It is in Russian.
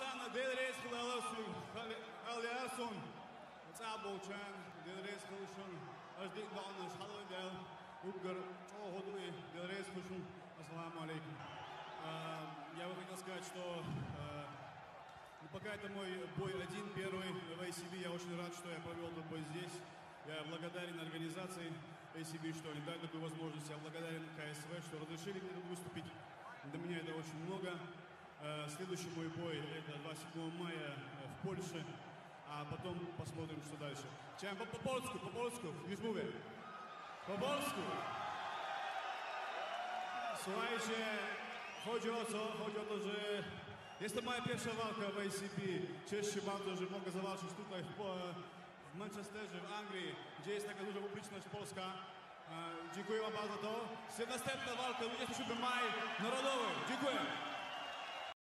Massan Delres Khalasu Aliasun Tabul Chan Delres Khushun Ajdik Danas Halidel Угар Чоходуи Делрейс Хушун. Ассаламу алейкум. Я бы хотел сказать, что пока это мой бой один, первый в ACB, я очень рад, что я провел этот бой здесь. Я благодарен организации ACB, что они дали такую возможность. Я благодарен КСВ, что разрешили мне тут выступить. Для меня это очень много. Следующий мой бой это 27 мая в Польше. А потом посмотрим, что дальше. Chciałem po polsku, już mówię. Po polsku. Słuchajcie, chodzi o to, że jest to moja pierwsza walka w ACB. Cieszę się bardzo, że mogę zawalczyć tutaj w Manchesterze, w Anglii, gdzie jest taka duża publiczność polska. Dziękuję wam bardzo za to. Następna walka 27 maja, narodowy. Dziękuję.